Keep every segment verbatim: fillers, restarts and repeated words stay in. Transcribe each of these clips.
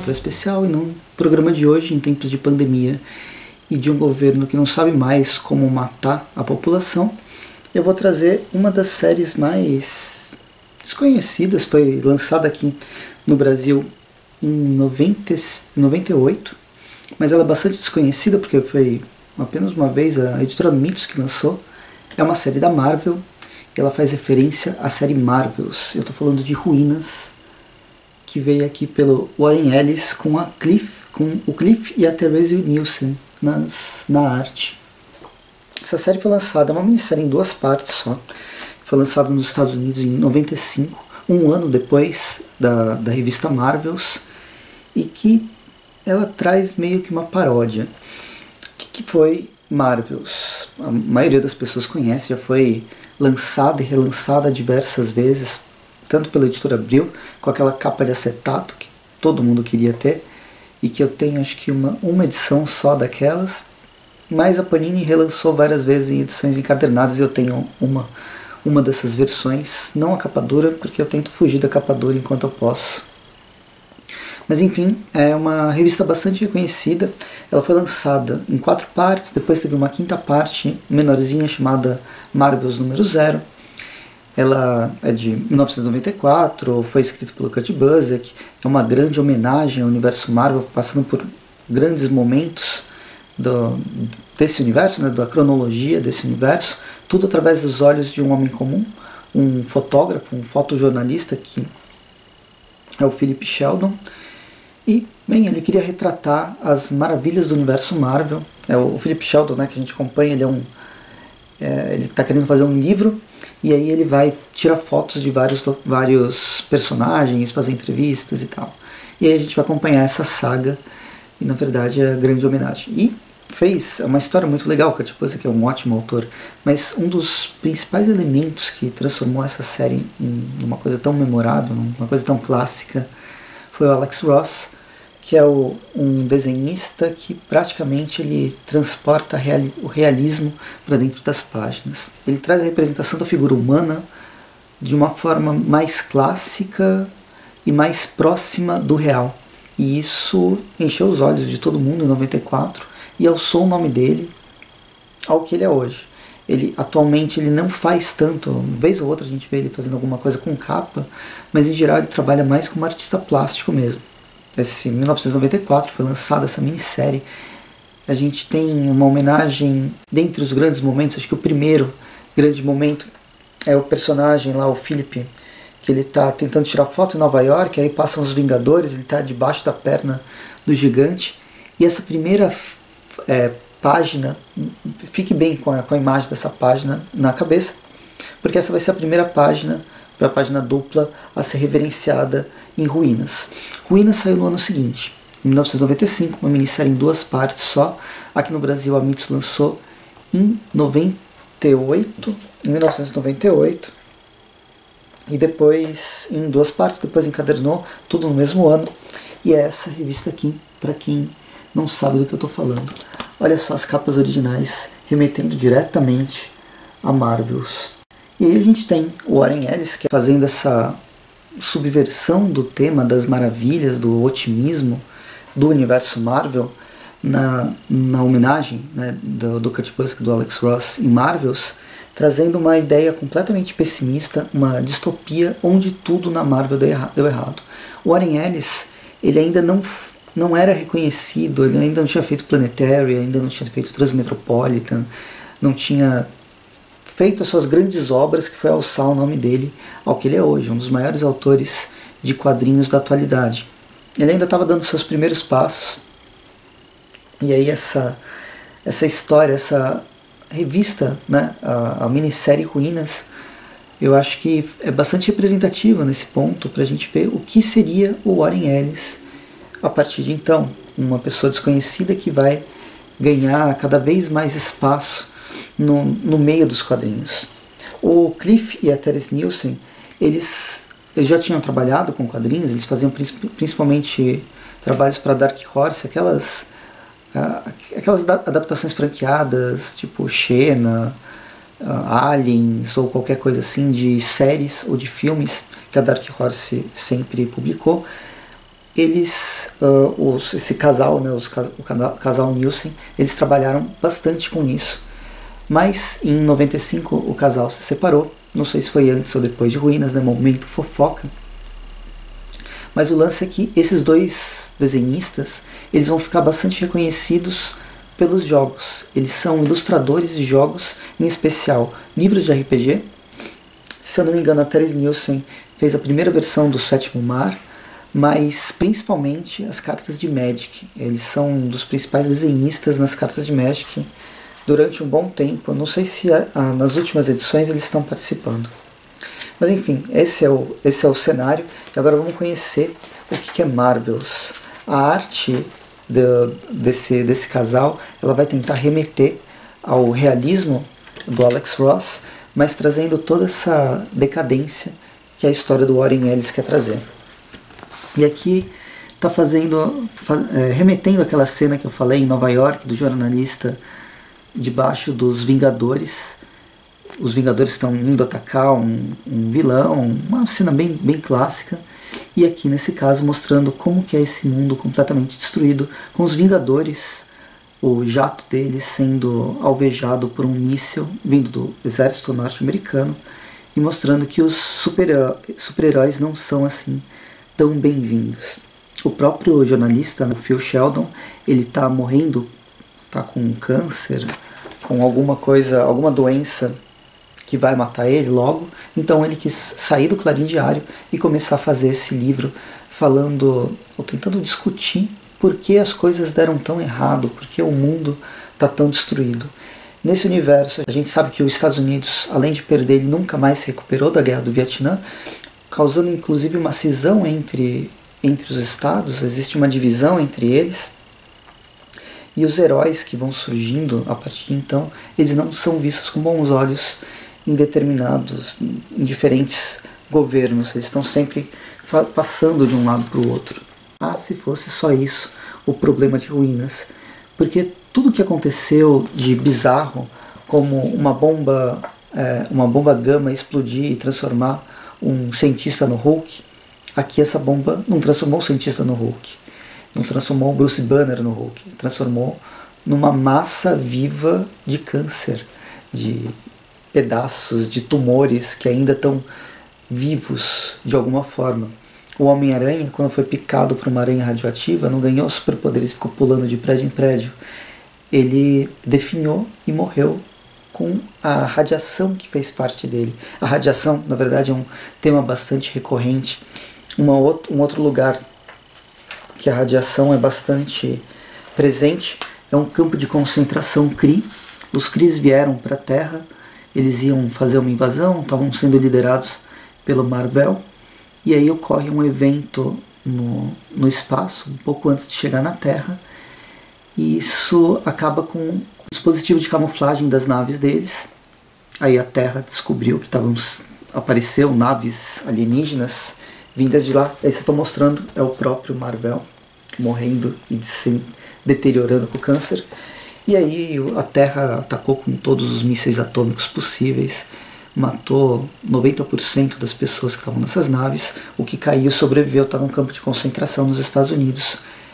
Marvel Especial, e no programa de hoje, em tempos de pandemia e de um governo que não sabe mais como matar a população, eu vou trazer uma das séries mais desconhecidas. Foi lançada aqui no Brasil em noventa, noventa e oito, mas ela é bastante desconhecida porque foi apenas uma vez a editora Mitos que lançou. É uma série da Marvel e ela faz referência à série Marvels. Eu estou falando de Ruínas, que veio aqui pelo Warren Ellis com, a Cliff, com o Cliff e a Therese Nielsen nas, na arte. Essa série foi lançada, é uma minissérie em duas partes só. Foi lançada nos Estados Unidos em noventa e cinco, um ano depois da, da revista Marvels, e que ela traz meio que uma paródia. O que, que foi Marvels? A maioria das pessoas conhece, já foi lançada e relançada diversas vezes, tanto pela editora Abril, com aquela capa de acetato que todo mundo queria ter, e que eu tenho acho que uma, uma edição só daquelas, mas a Panini relançou várias vezes em edições encadernadas, e eu tenho uma, uma dessas versões, não a capa dura, porque eu tento fugir da capa dura enquanto eu posso. Mas enfim, é uma revista bastante reconhecida. Ela foi lançada em quatro partes, depois teve uma quinta parte menorzinha chamada Marvels número zero. Ela é de mil novecentos e noventa e quatro, foi escrita pelo Kurt Busiek, é uma grande homenagem ao universo Marvel, passando por grandes momentos do, desse universo, né, da cronologia desse universo, tudo através dos olhos de um homem comum, um fotógrafo, um fotojornalista, que é o Philip Sheldon. E, bem, ele queria retratar as maravilhas do universo Marvel. É o Philip Sheldon, né, que a gente acompanha, ele é um, é, ele está querendo fazer um livro, e aí ele vai tirar fotos de vários, vários personagens, fazer entrevistas e tal. E aí a gente vai acompanhar essa saga, e na verdade é a grande homenagem. E fez uma história muito legal, que tipo, que é um ótimo autor, mas um dos principais elementos que transformou essa série em uma coisa tão memorável, uma coisa tão clássica, foi o Alex Ross, que é o, um desenhista que praticamente ele transporta reali o realismo para dentro das páginas. Ele traz a representação da figura humana de uma forma mais clássica e mais próxima do real. E isso encheu os olhos de todo mundo em noventa e quatro e alçou o nome dele ao que ele é hoje. Ele, atualmente ele não faz tanto, uma vez ou outra a gente vê ele fazendo alguma coisa com capa, mas em geral ele trabalha mais como artista plástico mesmo. Esse mil novecentos e noventa e quatro foi lançada essa minissérie. A gente tem uma homenagem dentre os grandes momentos. Acho que o primeiro grande momento é o personagem lá, o Philip, que ele está tentando tirar foto em Nova York, aí passam os Vingadores, ele está debaixo da perna do gigante, e essa primeira é, página, fique bem com a, com a imagem dessa página na cabeça, porque essa vai ser a primeira página, para a página dupla a ser reverenciada em Ruínas. Ruínas saiu no ano seguinte, em mil novecentos e noventa e cinco, uma minissérie em duas partes só. Aqui no Brasil a Mitos lançou em noventa e oito, em mil novecentos e noventa e oito, e depois em duas partes, depois encadernou tudo no mesmo ano. E é essa revista aqui, para quem não sabe do que eu estou falando. Olha só as capas originais, remetendo diretamente a Marvels. E aí a gente tem o Warren Ellis, que é fazendo essa subversão do tema das maravilhas, do otimismo do universo Marvel, na, na homenagem, né, do, do Kurt Busiek, do Alex Ross em Marvels, trazendo uma ideia completamente pessimista, uma distopia onde tudo na Marvel deu, erra, deu errado. O Warren Ellis, ele ainda não, não era reconhecido, ele ainda não tinha feito Planetary, ainda não tinha feito Transmetropolitan, não tinha feito as suas grandes obras, que foi alçar o nome dele ao que ele é hoje, um dos maiores autores de quadrinhos da atualidade. Ele ainda estava dando seus primeiros passos, e aí essa, essa história, essa revista, né, a, a minissérie Ruínas, eu acho que é bastante representativa nesse ponto, para a gente ver o que seria o Warren Ellis a partir de então. Uma pessoa desconhecida que vai ganhar cada vez mais espaço No, no meio dos quadrinhos. O Cliff e a Therese Nielsen, eles, eles já tinham trabalhado com quadrinhos, eles faziam principalmente trabalhos para Dark Horse, aquelas, uh, aquelas adaptações franqueadas, tipo Xena, uh, Aliens, ou qualquer coisa assim, de séries ou de filmes que a Dark Horse sempre publicou. eles, uh, os, esse casal, né, os, o casal Nielsen, eles trabalharam bastante com isso. Mas em noventa e cinco o casal se separou. Não sei se foi antes ou depois de Ruínas, né, momento fofoca. Mas o lance é que esses dois desenhistas, eles vão ficar bastante reconhecidos pelos jogos. Eles são ilustradores de jogos, em especial livros de R P G. Se eu não me engano, a Therese Nielsen fez a primeira versão do Sétimo Mar, mas principalmente as cartas de Magic. Eles são um dos principais desenhistas nas cartas de Magic durante um bom tempo. Não sei se a, a, nas últimas edições eles estão participando. Mas enfim, esse é o, esse é o cenário. E agora vamos conhecer o que, que é Marvels. A arte de, desse, desse casal, ela vai tentar remeter ao realismo do Alex Ross, mas trazendo toda essa decadência que a história do Warren Ellis quer trazer. E aqui está fazendo, é, remetendo àquela cena que eu falei em Nova York, do jornalista debaixo dos Vingadores. Os Vingadores estão indo atacar um, um vilão, uma cena bem, bem clássica. E aqui nesse caso mostrando como que é esse mundo completamente destruído, com os Vingadores, o jato deles sendo alvejado por um míssil vindo do exército norte-americano, e mostrando que os super-heróis não são assim tão bem-vindos. O próprio jornalista, o Phil Sheldon, ele está morrendo, está com câncer, com alguma coisa, alguma doença que vai matar ele logo, então ele quis sair do Clarim Diário e começar a fazer esse livro falando, ou tentando discutir por que as coisas deram tão errado, por que o mundo está tão destruído. Nesse universo, a gente sabe que os Estados Unidos, além de perder, ele nunca mais se recuperou da Guerra do Vietnã, causando inclusive uma cisão entre, entre os estados, existe uma divisão entre eles, e os heróis que vão surgindo a partir de então, eles não são vistos com bons olhos em determinados, em diferentes governos, eles estão sempre passando de um lado para o outro. Ah, se fosse só isso, o problema de Ruínas, porque tudo que aconteceu de bizarro, como uma bomba, é, uma bomba gama explodir e transformar um cientista no Hulk, aqui essa bomba não transformou o cientista no Hulk, não transformou o Bruce Banner no Hulk, transformou numa massa viva de câncer, de pedaços, de tumores que ainda estão vivos de alguma forma. O Homem-Aranha, quando foi picado por uma aranha radioativa, não ganhou superpoderes, ficou pulando de prédio em prédio. Ele definhou e morreu com a radiação que fez parte dele. A radiação, na verdade, é um tema bastante recorrente. Uma outro, um outro lugar que a radiação é bastante presente é um campo de concentração Kree. Os Krees vieram para a Terra, eles iam fazer uma invasão, estavam sendo liderados pelo Mar-Vell, e aí ocorre um evento no, no espaço, um pouco antes de chegar na Terra, e isso acaba com o dispositivo de camuflagem das naves deles. Aí a Terra descobriu que estavam, apareceu naves alienígenas vindas de lá. Aí você está mostrando, é o próprio Mar-Vell morrendo e se deteriorando com câncer. E aí a Terra atacou com todos os mísseis atômicos possíveis, matou noventa por cento das pessoas que estavam nessas naves. O que caiu sobreviveu, está num campo de concentração nos Estados Unidos,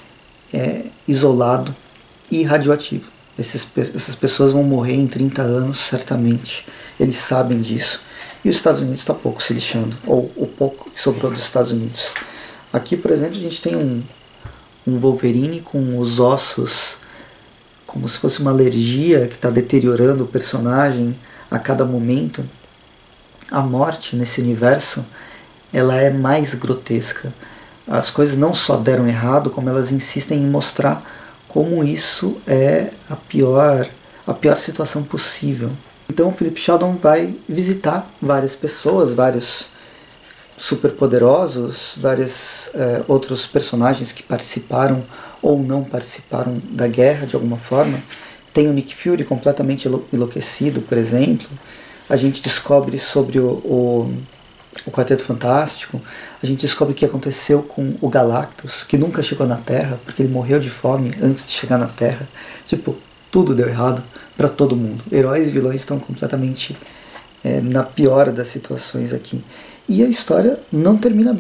é, isolado e radioativo. Esses, essas pessoas vão morrer em trinta anos, certamente. Eles sabem disso. E os Estados Unidos está pouco se lixando, ou o pouco que sobrou dos Estados Unidos. Aqui, por exemplo, a gente tem um, um Wolverine com os ossos como se fosse uma alergia que está deteriorando o personagem a cada momento. A morte nesse universo, ela é mais grotesca. As coisas não só deram errado, como elas insistem em mostrar como isso é a pior, a pior situação possível. Então o Philip Sheldon vai visitar várias pessoas, vários superpoderosos, vários é, outros personagens que participaram ou não participaram da guerra de alguma forma. Tem o Nick Fury completamente enlouquecido, por exemplo. A gente descobre sobre o, o, o Quarteto Fantástico. A gente descobre o que aconteceu com o Galactus, que nunca chegou na Terra, porque ele morreu de fome antes de chegar na Terra. Tipo, tudo deu errado para todo mundo. Heróis e vilões estão completamente é, na pior das situações aqui. E a história não termina bem.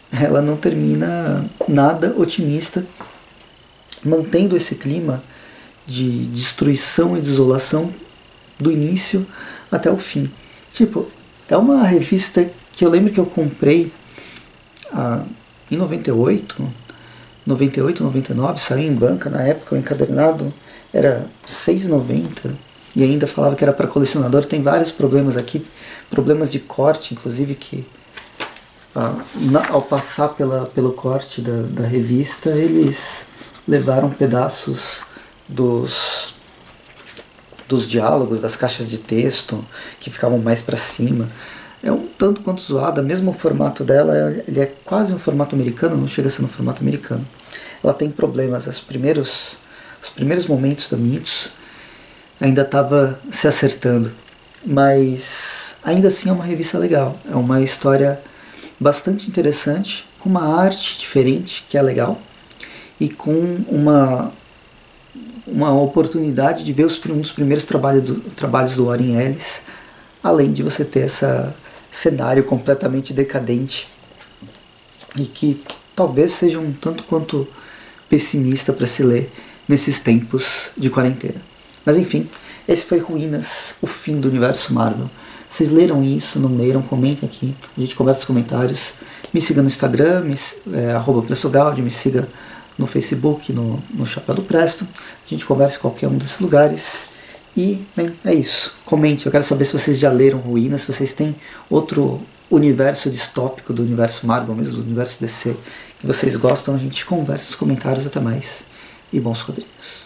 ela não termina nada otimista, mantendo esse clima de destruição e desolação do início até o fim. Tipo, é uma revista que eu lembro que eu comprei ah, em noventa e oito, noventa e oito, noventa e nove, saiu em banca, na época o encadernado era seis reais e noventa centavos e ainda falava que era para colecionador. Tem vários problemas aqui, problemas de corte, inclusive, que ah, na, ao passar pela, pelo corte da, da revista, eles levaram pedaços dos, dos diálogos, das caixas de texto, que ficavam mais para cima. É um tanto quanto zoada, mesmo o formato dela, ele é quase um formato americano, não chega a ser um formato americano. Ela tem problemas, os primeiros, os primeiros momentos da Mitos ainda estava se acertando, mas ainda assim é uma revista legal, é uma história bastante interessante, com uma arte diferente, que é legal, e com uma, uma oportunidade de ver os, um dos primeiros trabalho do, trabalhos do Warren Ellis, além de você ter esse cenário completamente decadente, e que talvez seja um tanto quanto pessimista para se ler nesses tempos de quarentena. Mas enfim, esse foi Ruínas, o fim do universo Marvel. Vocês leram isso, não leram? Comentem aqui, a gente conversa nos comentários. Me siga no Instagram, me, é, arroba Pressogaldi, me siga no Facebook, no, no Chapéu do Presto. A gente conversa em qualquer um desses lugares. E, bem, é isso. Comente, eu quero saber se vocês já leram Ruínas, se vocês têm outro universo distópico do universo Marvel, mesmo do universo D C, que vocês gostam. A gente conversa nos comentários. Até mais e bons quadrinhos.